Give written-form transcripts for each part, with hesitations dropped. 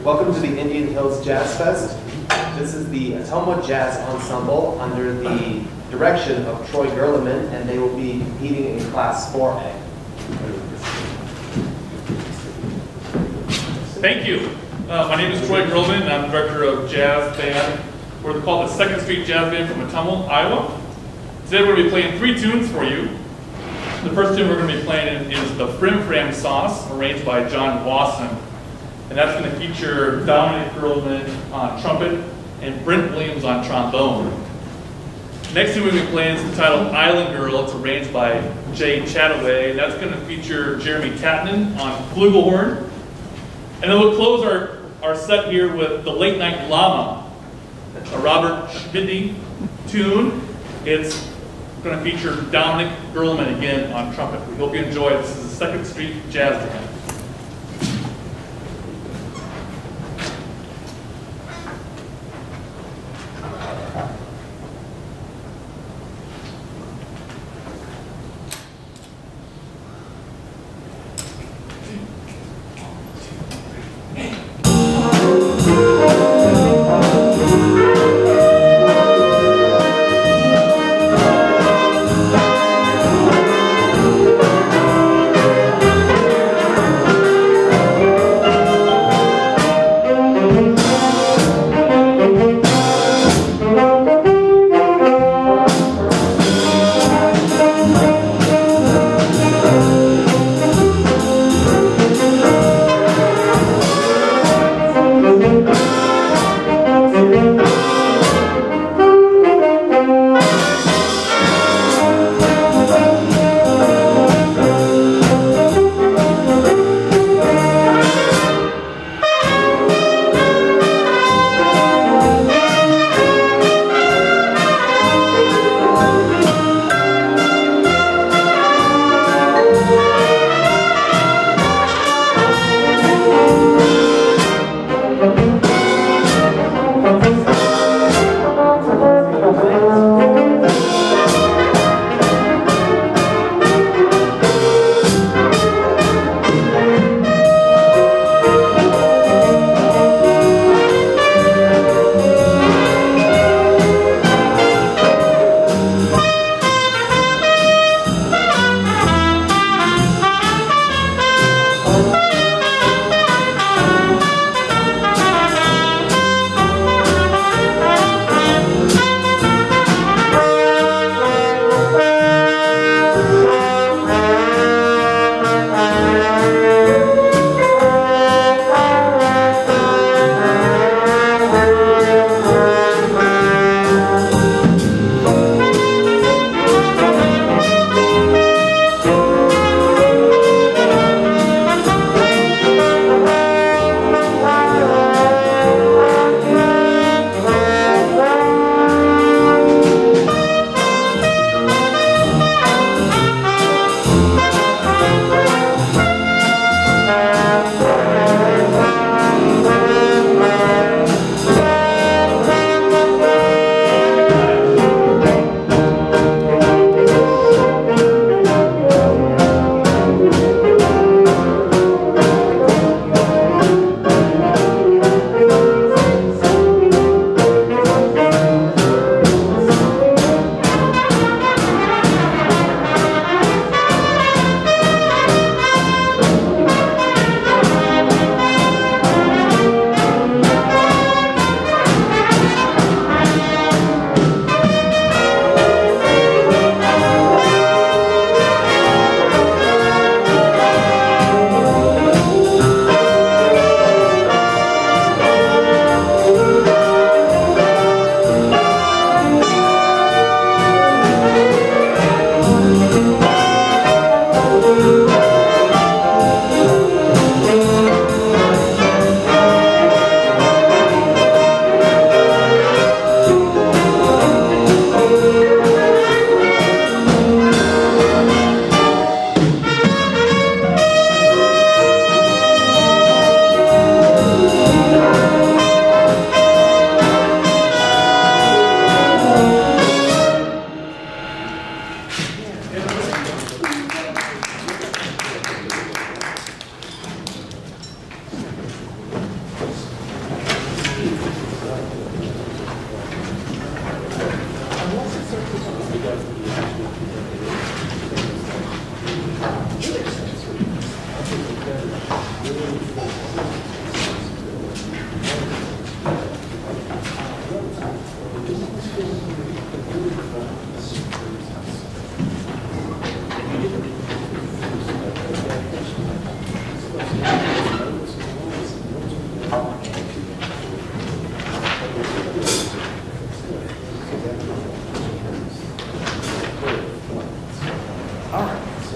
Welcome to the Indian Hills Jazz Fest. This is the Ottumwa Jazz Ensemble under the direction of Troy Gerleman, and they will be competing in Class 4A. Thank you. My name is Troy Gerleman, and I'm the director of jazz band. We're called the Second Street Jazz Band from Ottumwa, Iowa. Today we're going to be playing 3 tunes for you. The first tune we're going to be playing is the Frim Fram Sauce, arranged by John Wasson. And that's going to feature Dominic Gerleman on trumpet and Brent Williams on trombone. Next tune we're going to be playing is entitled Island Girl. It's arranged by Jay Chataway. And that's going to feature Jeremy Tatnan on flugelhorn. And then we'll close our set here with The Late Night Llama, a Robert Schmidty tune. It's going to feature Dominic Gerleman again on trumpet. We hope you enjoy it. This is the Second Street Jazz Band.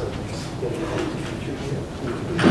So,